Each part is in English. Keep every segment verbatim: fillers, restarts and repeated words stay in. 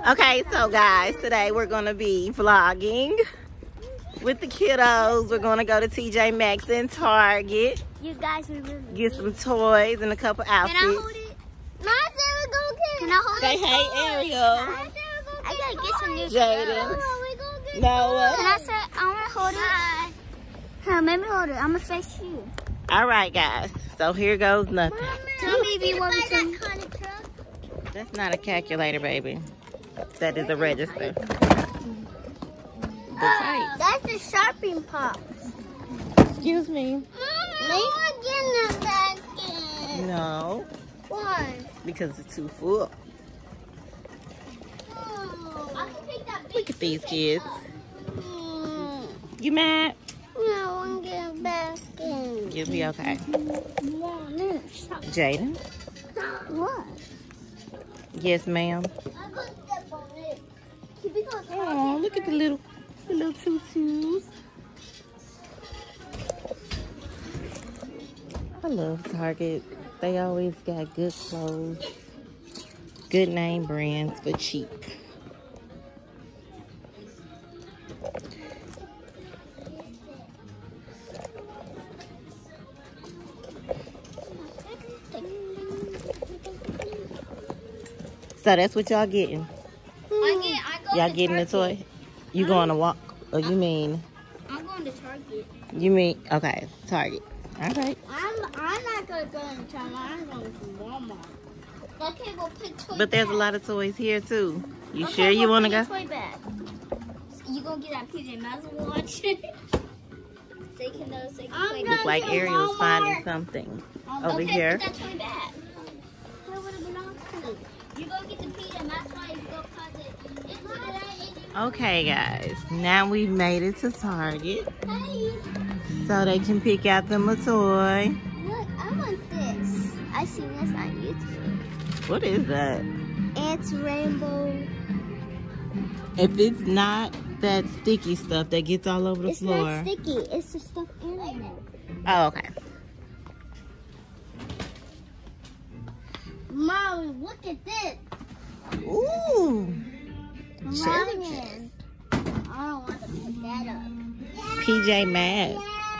Okay, so guys, today we're gonna be vlogging with the kiddos. We're gonna go to T J Maxx and Target. You guys remember? Get some toys and a couple outfits. Can I hold it? My Sarah go get Can I hold Say it? hey, Ariel. I gotta get some new Jaden. clothes. Noah. Can I say I wanna hold it? Huh, let me hold it. I'm gonna face you. All right, guys. So here goes nothing. Tell me if you want me to. That's not a calculator, baby. That is a register. The type. That's the Sharpie Pops. Excuse me. Mama, get in the basket. No, Why? because it's too full. Oh, I can take that big Look at these kids. Mm. You mad? No, I want to get a basket. You'll be okay. What? Jaden? What? Yes, ma'am. I'm gonna step on it. Keep it on. Oh, look at the little, the little tutus. I love Target. They always got good clothes, good name brands for cheap. So that's what y'all getting. I get, I go Y'all to getting the Target. toy? You going to walk? Or you mean? I'm going to Target. You mean? Okay, Target. All right. I'm I'm not gonna go to Target. I'm going to Walmart. Okay, we'll put toy But there's a bag. lot of toys here too. You Okay, sure you we'll want to put go? your Toy bag. You gonna get that P J Masks watch? They can know. They can play. Looks like Ariel's finding something over okay, here. put that toy bag. Where would it belong to? You go get the P J Masks watch. You go put it into that. Okay, guys. Now we've made it to Target, Hey, so they can pick out them a toy. look, I want this. I seen this on YouTube. What is that? It's rainbow. If it's not that sticky stuff that gets all over the It's floor. not sticky. It's the stuff in it. Oh, okay. Mom, look at this. Ooh. Lion. I don't want to pick that up. P J Masks.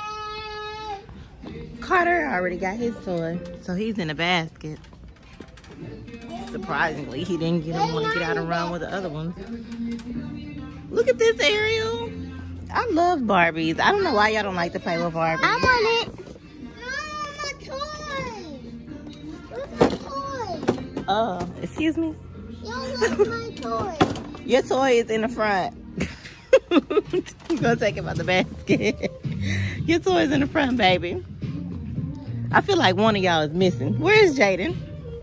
Carter already got his toy, so he's in a basket. Surprisingly, he didn't get him want to get out and run with the other ones. Look at this, Ariel. I love Barbies. I don't know why y'all don't like to play with Barbies. I want it. No, my toy. Where's my toy? Uh, excuse me? Y'all love my toy. Your toy is in the front. You're gonna take him out the basket. Your toy is in the front, baby. I feel like one of y'all is missing. Where is Jaden?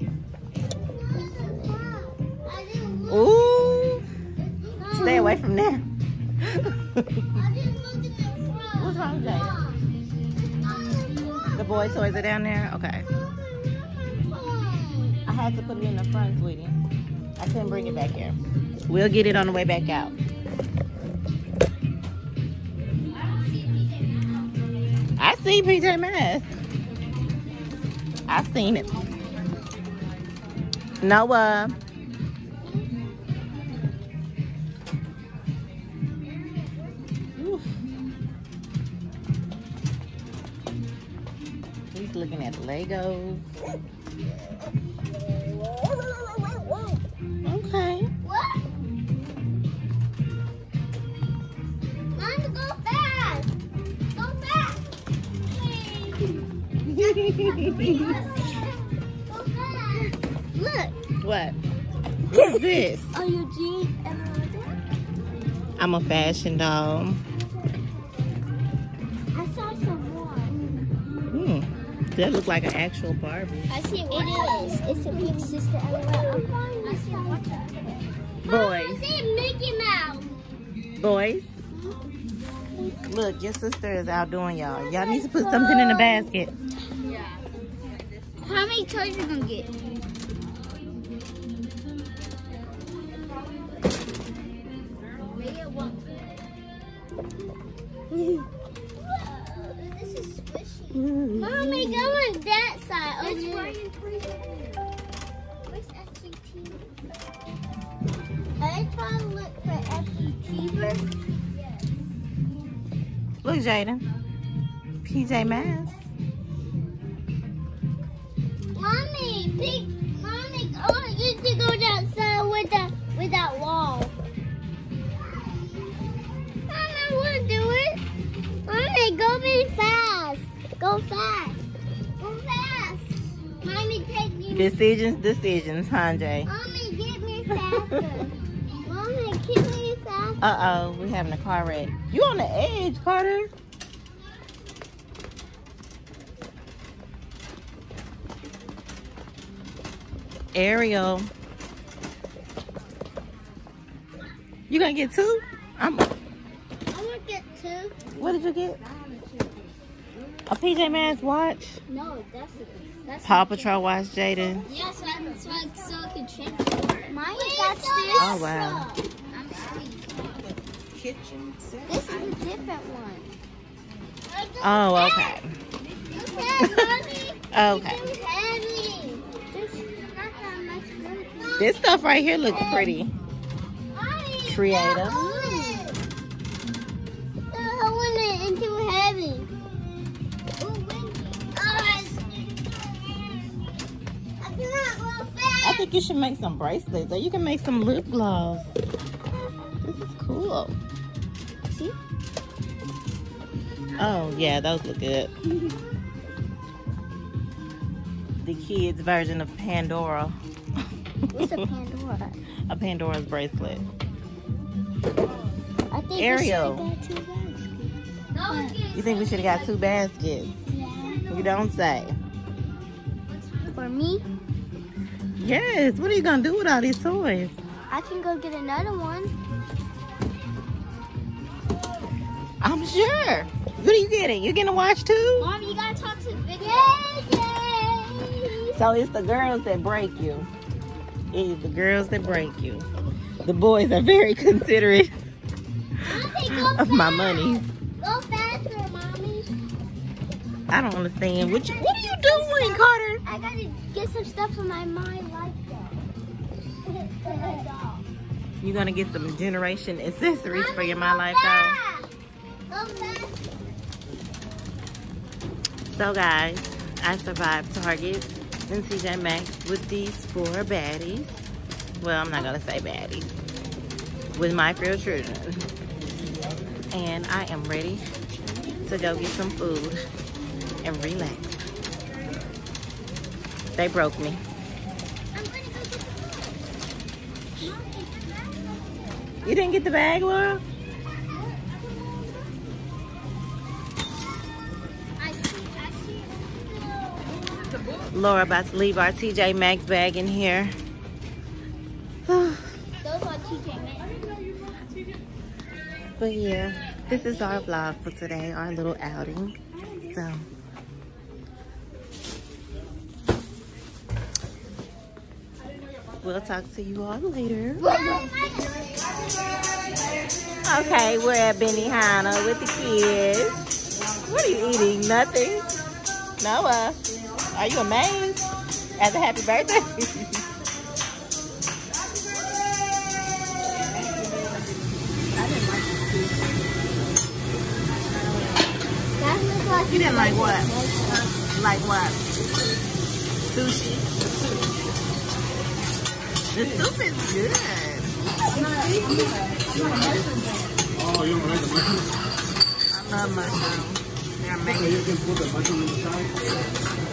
Ooh. Stay away from there. What's wrong with Jaden? The boy toys are down there? Okay. I had to put it in the front, sweetie. I couldn't bring it back here. We'll get it on the way back out. I see P J Masks. I seen it. Noah. Oof. He's looking at Legos. Okay. What? Mom, go fast. Go fast. Go fast. Look. What? What's this? Are you jeans and I'm a fashion doll. I saw some more. Hmm. That looks like an actual Barbie. I see it is. It's a big sister. I see a watch. Boys. I see Mickey Mouse. Boys. Look, your sister is outdoing y'all. Y'all need to put something in the basket. Yeah. How many toys you gonna get? This is squishy. Mommy, go on that side. Oh, It's yeah. Brian Priest. Where's S G T? I cheaper? Look, Jaden. P J Masks. Mommy, big, mommy, oh, you to go outside with that with that wall. Mom, I want to do it. Mommy, go really fast. Go fast. Go fast. Mommy, take me. Decisions, decisions, huh, Jay? Mommy, get me faster. Mommy, get me faster. Uh-oh, we're having a car wreck. You on the edge, Carter. Ariel. You gonna get two? I'm. I want to get two. What did you get? A P J Masks watch? No, that's it. That's Paw Patrol watch, Jaden. Yes, I'm so I so I can change it. Mine got this. Oh, wow. I'm Kitchen set. This is a different one. Oh, okay. Okay, Mommy. Okay. It's too heavy. There's not that much good. This stuff right here looks pretty. Mommy, Creative. don't hold it. Don't hold it. It's too heavy. Ooh, windy. Oh, I cannot go fast. I think you should make some bracelets, or you can make some lip gloss. This is cool. See? Oh, yeah, those look good. The kids' version of Pandora. What's a Pandora? A Pandora's bracelet. I think Ariel. we should have got two baskets. You think we should have got two baskets? Yeah. You don't say. For me, Yes, what are you gonna do with all these toys? I can go get another one. I'm sure. What are you getting? You getting a watch too? Mom, you gotta talk to the video. Yay, yay. So it's the girls that break you. It's the girls that break you. The boys are very considerate Mommy, go of my fast. money. Go faster, Mommy. I don't understand. What, you, what are you doing, Carter? I gotta get some stuff in my mind like that. You're gonna get some generation accessories for your My Mommy, Life go doll. fast. Go fast. So guys, I survived Target and T J Maxx with these four baddies. Well, I'm not gonna say baddies. With my four children. And I am ready to go get some food and relax. They broke me. I'm gonna go get the Mommy, You didn't get the bag, Laura? I see, I see. Laura about to leave our T J Maxx bag in here. Those are T J Maxx. But yeah, this is our vlog for today, our little outing. So, we'll talk to you all later. Okay, we're at Benihana with the kids. What are you eating? Nothing? Noah, are you amazed? As a happy birthday? That looks like You didn't like what? Like what? Sushi? The soup is good. Oh, you don't like the mushrooms? I love mushrooms. They're Okay, amazing. you can put the mushroom inside.